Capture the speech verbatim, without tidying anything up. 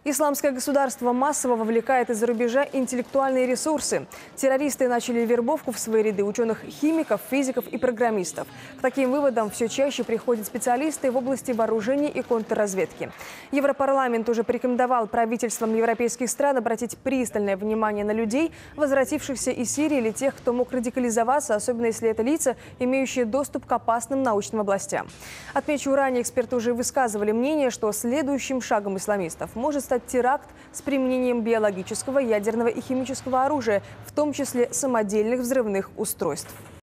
Исламское государство массово вовлекает из-за рубежа интеллектуальные ресурсы. Террористы начали вербовку в свои ряды ученых-химиков, физиков и программистов. К таким выводам все чаще приходят специалисты в области вооружений и контрразведки. Европарламент уже порекомендовал правительствам европейских стран обратить пристальное внимание на людей, возвратившихся из Сирии, или тех, кто мог радикализоваться, особенно если это лица, имеющие доступ к опасным научным областям. Отмечу, ранее эксперты уже высказывали мнение, что следующим шагом исламистов может стать теракт с применением биологического, ядерного и химического оружия, в том числе самодельных взрывных устройств.